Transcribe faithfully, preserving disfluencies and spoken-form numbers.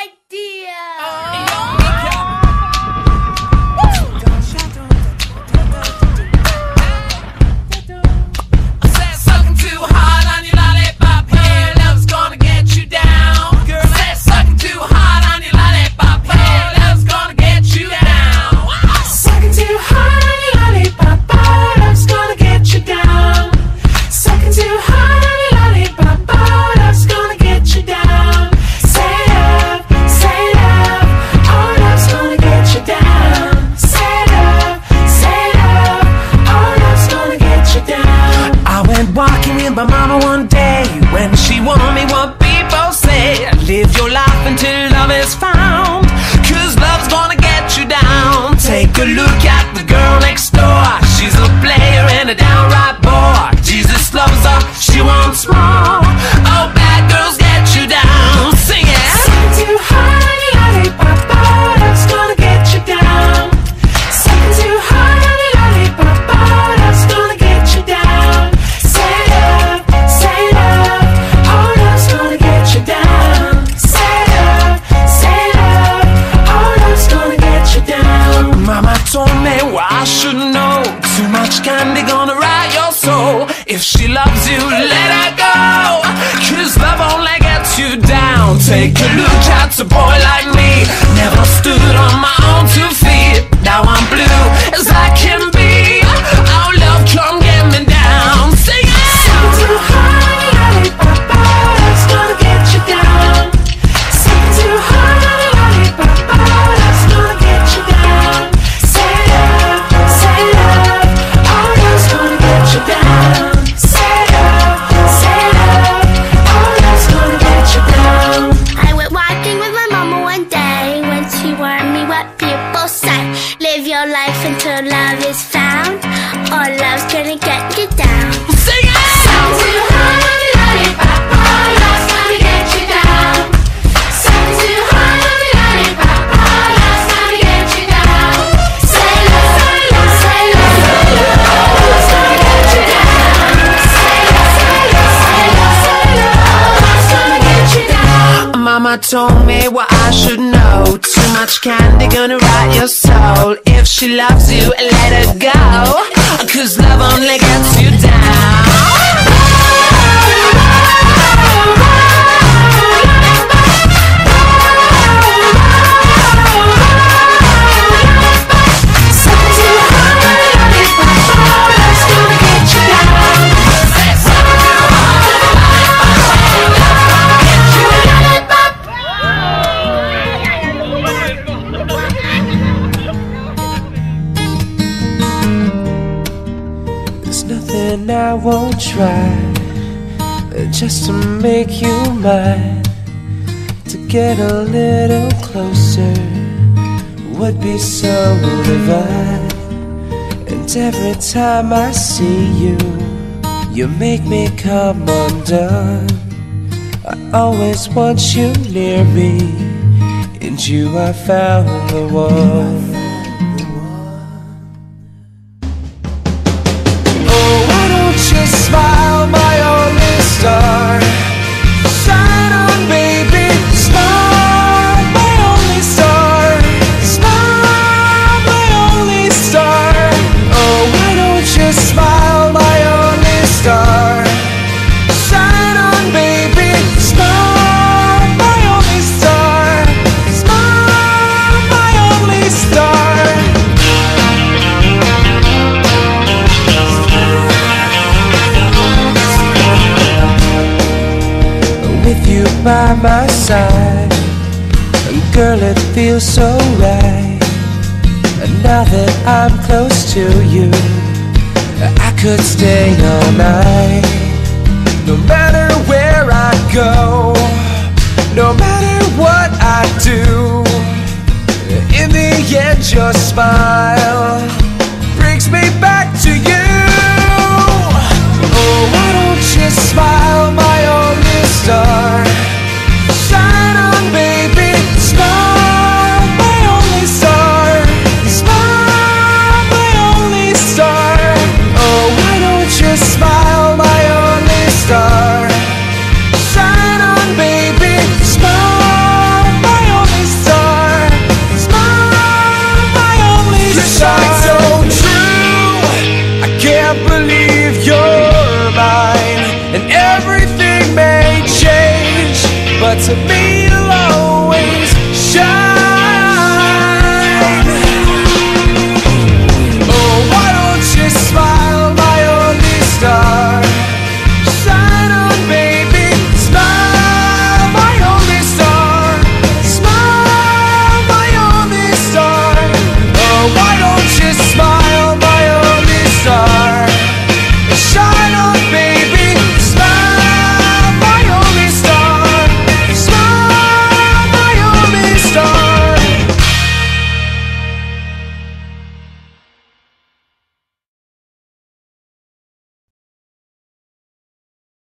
idea! I said sucking too hard on your lollipop, hey, love's gonna get you down. I said sucking too hard on your lollipop, hey, love's gonna get you down. Sucking too hard on your lollipop, oh, love's gonna get you down. Sucking too hard on your lollipop, oh, love's gonna get you down. Say love, say love, oh, love's gonna get you down. Say love, say love, oh, love's gonna get you down. I went walking with my mama one day when she warned me what people say. Live your life until love is found, cause love's gonna get you down. Take a look at the girl next door. She's a player and a downright bore. Jesus loves her, she wants more. Oh, bad girls get you down. Sing it. Sucking too hard on your lollipop, oh, love's gonna get you down. Sucking too hard on your lollipop, oh, love's gonna get you down. Say love, say love, oh, love's gonna get you down. Say love, say love, oh, love's gonna get you down. Mama told me what I should know. Too much candy gonna rot your soul. If she loves you, let her go, cause love only gets you down. Take a look at a boy like me. Never stood on my own two feet. Now I'm blue as I can be. Oh, love, come get me down. Sing it. Sucking too hard on your lollipop, oh, love's gonna get you down. Sucking too hard on your lollipop, oh, love's gonna get you down. Say love, say love, oh, love's gonna get you down. Say love, say love, oh, love's gonna get you down. I went walking with my mama one day when she warned me what people say. Live your life until love is found, or love's gonna get you down. Sing it. Sucking too hard on your lollipop, oh, love's gonna get you down. Sucking too hard on your lollipop, oh, love's gonna get you down. Say love, say love, say love, oh, love's gonna get you down. Say love, say love, say love, say love, oh, love's gonna get you down. Mama told me what I should know. Too much candy gonna rot your soul. If she loves you, let her go, cause love only gets you down. Sucking too hard on your lollipop, oh, love's gonna get you down. Sucking too hard on your lollipop, oh, love's gonna get you down. There's nothing I won't try, just to make you mine. To get a little closer would be so divine. And every time I see you, you make me come undone. I always want you near me, and you I found the one. Smile, my only star. Shine on, baby. Smile, my only star. Smile, my only star. Oh, why don't you smile, my only star? Shine on, baby. Smile, my only star. Smile, my only star. With you by my side, and girl, it feels so right. And now that I'm close to you, I could stay all night. No matter where I go, no matter what I do, in the end your smile brings me back to you. Oh, why don't you smile, my only star? Shine on, baby. Smile, my only star. Smile, my only star. Oh, why don't you smile, my only star? Shine on, baby. Smile, my only to me